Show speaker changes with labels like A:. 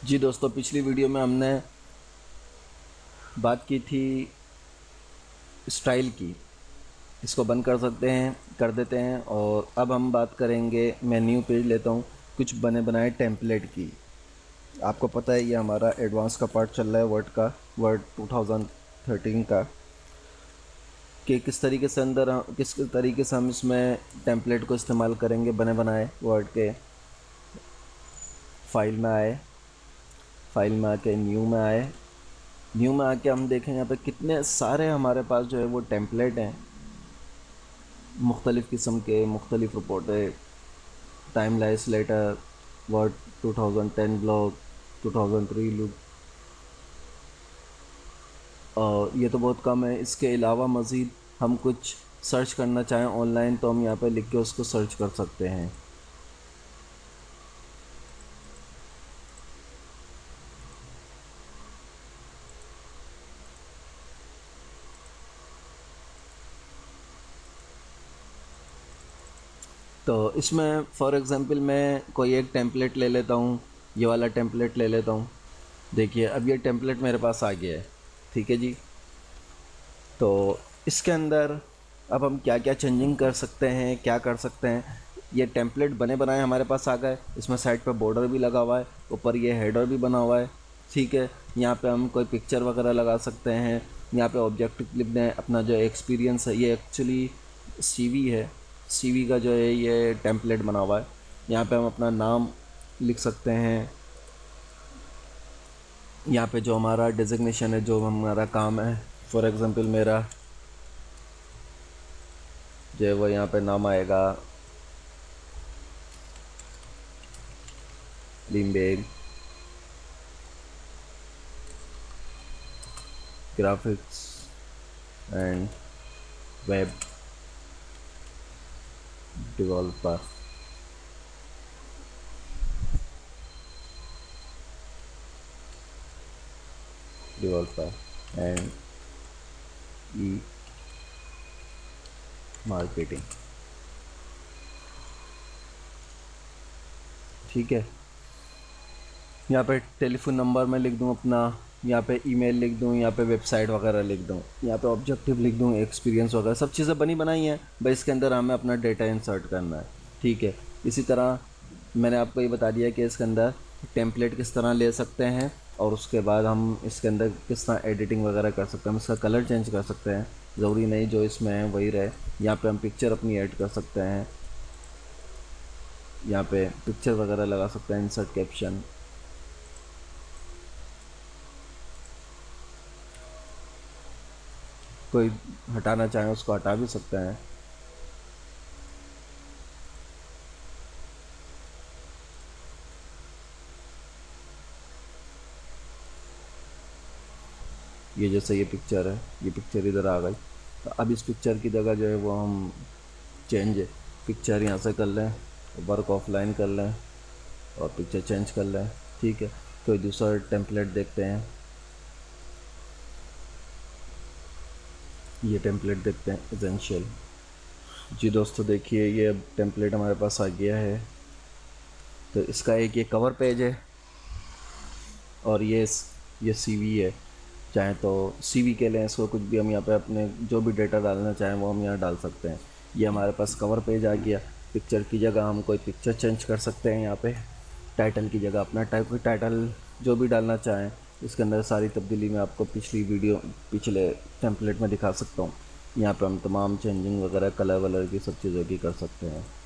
A: जी दोस्तों, पिछली वीडियो में हमने बात की थी स्टाइल की। इसको बंद कर सकते हैं, कर देते हैं। और अब हम बात करेंगे, मैं न्यू पेज लेता हूँ, कुछ बने बनाए टेम्पलेट की। आपको पता है ये हमारा एडवांस का पार्ट चल रहा है वर्ड 2013 का, कि किस तरीके से किस तरीके से हम इसमें टेम्पलेट को इस्तेमाल करेंगे बने बनाए वर्ड के। फाइल में आके न्यू में आके हम देखें यहाँ पे कितने सारे हमारे पास जो है वो टेम्पलेट हैं, मुख्तलिफ़ किस्म के, मुख्तलिफ़ रिपोर्टें, timeless letter, word 2010 blog, 2003 look. और ये तो बहुत कम है। इसके अलावा मज़ीद हम कुछ सर्च करना चाहें ऑनलाइन तो हम यहाँ पे लिख के उसको सर्च कर सकते हैं। तो इसमें फॉर एग्ज़ाम्पल मैं कोई एक टेम्पलेट ले लेता हूँ, ये वाला टेम्पलेट ले लेता हूँ। देखिए अब ये टेम्पलेट मेरे पास आ गया है, ठीक है जी। तो इसके अंदर अब हम क्या क्या चेंजिंग कर सकते हैं, क्या कर सकते हैं। ये टेम्पलेट बने बनाए हमारे पास आ गए। इसमें साइड पे बॉर्डर भी लगा हुआ है, ऊपर ये हेडर भी बना हुआ है, ठीक है। यहाँ पे हम कोई पिक्चर वगैरह लगा सकते हैं। यहाँ पे ऑब्जेक्टिव लिख दें अपना जो एक्सपीरियंस है। ये एक्चुअली सीवी है, सीवी का जो है ये टेम्पलेट बना हुआ है। यहाँ पे हम अपना नाम लिख सकते हैं। यहाँ पे जो हमारा डेजिग्नेशन है, जो हमारा काम है, फॉर एग्ज़ाम्पल मेरा जो है वो यहाँ पे नाम आएगा लिम्बेग graphics and web developer. And e marketing, ठीक है। यहाँ पे टेलीफोन नंबर मैं लिख दूँ अपना, यहाँ पे ईमेल लिख दूँ, यहाँ पे वेबसाइट वगैरह लिख दूँ, यहाँ पे ऑब्जेक्टिव लिख दूँ, एक्सपीरियंस वगैरह सब चीज़ें बनी बनाई हैं। भाई इसके अंदर हमें अपना डेटा इंसर्ट करना है, ठीक है। इसी तरह मैंने आपको ये बता दिया कि इसके अंदर टेम्पलेट किस तरह ले सकते हैं, और उसके बाद हम इसके अंदर किस तरह एडिटिंग वगैरह कर सकते हैं। हम इसका कलर चेंज कर सकते हैं, ज़रूरी नहीं जो इसमें है वही रहे। यहाँ पे हम पिक्चर अपनी ऐड कर सकते हैं, यहाँ पे पिक्चर वगैरह लगा सकते हैं, इंसर्ट कैप्शन। कोई हटाना चाहे उसको हटा भी सकते हैं। ये जैसे ये पिक्चर है, ये पिक्चर इधर आ गई, तो अब इस पिक्चर की जगह जो है वो हम चेंज पिक्चर यहाँ से कर लें, वर्क ऑफलाइन कर लें और पिक्चर चेंज कर लें, ठीक है। कोई दूसरा टेम्पलेट देखते हैं, ये टेम्पलेट देखते हैं एसेंशियल। जी दोस्तों देखिए, ये अब टेम्पलेट हमारे पास आ गया है। तो इसका एक ये कवर पेज है और ये सीवी है। चाहे तो सीवी के लिए इसको कुछ भी हम यहाँ पे अपने जो भी डेटा डालना चाहें वो हम यहाँ डाल सकते हैं। ये हमारे पास कवर पेज आ गया। पिक्चर की जगह हम कोई पिक्चर चेंज कर सकते हैं। यहाँ पे टाइटल की जगह अपना टाइटल जो भी डालना चाहें। इसके अंदर सारी तब्दीली मैं आपको पिछले टेम्पलेट में दिखा सकता हूँ। यहाँ पे हम तमाम चेंजिंग वगैरह कलर वलर की सब चीज़ों की कर सकते हैं।